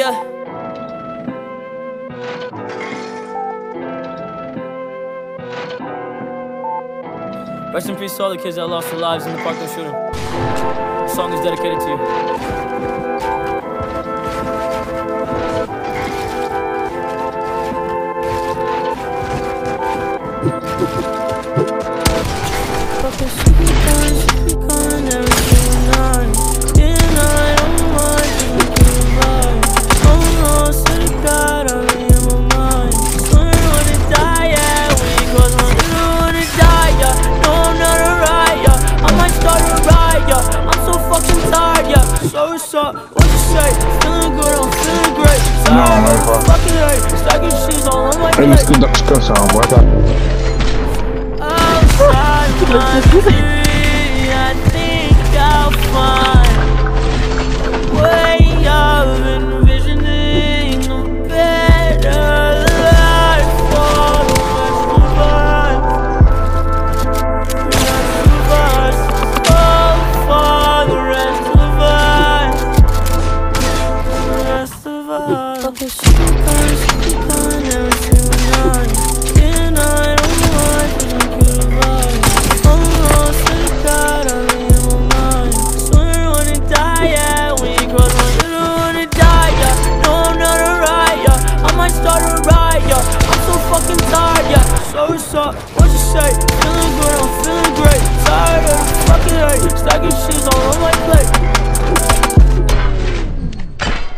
yeah. Rest in peace to all the kids that lost their lives in the Parkland shooting. This song is dedicated to what you say? Feeling good, I'm feeling great. Fucking hate, stacking cheese all on my plate. Eles estudam discussão, bota. Outside my